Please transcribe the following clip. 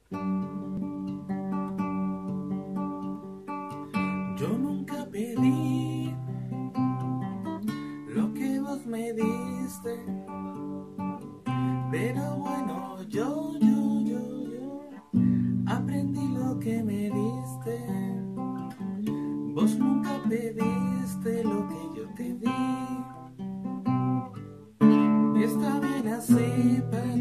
Yo nunca pedí lo que vos me diste, pero bueno, yo aprendí lo que me diste. Vos nunca pediste lo que yo te di, y está bien así, pero